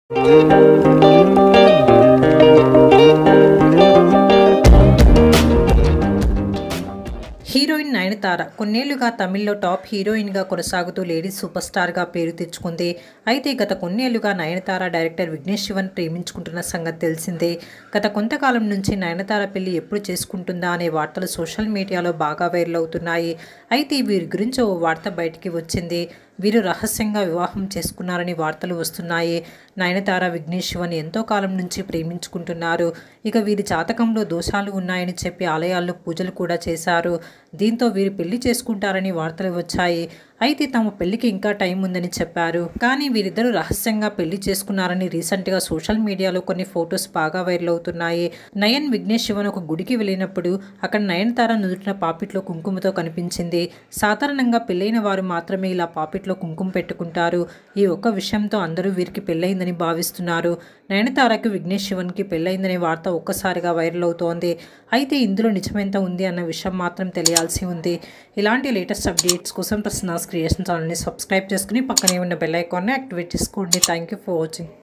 Heroine Nayanthara కొన్నేళ్లుగా తమిళ్లో top హీరోయిన్గా కొనసాగుతూ లేడీ సూపర్ స్టార్గా పేరు తెచ్చుకుంది. అయితే గత కొన్నేళ్లుగా నయనతార డైరెక్టర్ విఘ్నేష్ శివన్ ప్రేమించుకుంటున్న సంగతి తెలిసిందే. గత కొంతకాలం నుంచి నయనతార పెళ్లి ఎప్పుడు చేసుకుంటుందా అనే వార్తలు సోషల్ మీడియాలో బాగా వైరల్ అవుతున్నాయి. అయితే వీరి గురించి ఓ వార్త బయటికి వచ్చింది. వీరు రహస్యంగా వివాహం చేసుకున్నారని వార్తలు వస్తున్నాయి. నయనతార విఘ్నేష్ శివన్ ఎంతో కాలం నుంచి ప్రేమించుకుంటున్నారు. ఇక వీరి జాతకంలో దోషాలు ఉన్నాయని చెప్పి ఆలయాల్లో పూజలు కూడా చేశారు. దీంతో వీరు పెళ్లి చేసుకుంటారని వార్తలు వచ్చాయి. అయితే తమ పెళ్లికి ఇంకా టైం ఉందని చెప్పారు. కానీ వీరిద్దరూ రహస్యంగా పెళ్లి చేసుకున్నారని రీసెంట్గా సోషల్ మీడియాలో కొన్ని ఫొటోస్ బాగా వైరల్ అవుతున్నాయి. నయన్ విఘ్నేష్ శివన్ ఒక గుడికి వెళ్ళినప్పుడు అక్కడ నయనతార నుదుటిన పాపిట్లో కుంకుమతో కనిపించింది. సాధారణంగా పెళ్లైన వారు మాత్రమే ఇలా పాపిట్లో కుంకుమ పెట్టుకుంటారు. ఈ ఒక్క విషయంతో అందరూ వీరికి పెళ్లైందని భావిస్తున్నారు. నయనతారకు విఘ్నేష్ శివన్కి పెళ్లైందనే వార్త ఒక్కసారిగా వైరల్ అవుతోంది. అయితే ఇందులో నిజమెంత ఉంది అన్న విషయం మాత్రం తెలియాల్సి ఉంది. ఇలాంటి లేటెస్ట్ అప్డేట్స్ కోసం ప్రసన్నాస్ క్రియేషన్ ఛానల్ని సబ్స్క్రైబ్ చేసుకుని పక్కనే ఉన్న బెల్ ఐకాన్ని యాక్టివేట్ చేసుకోండి. Thank you for watching.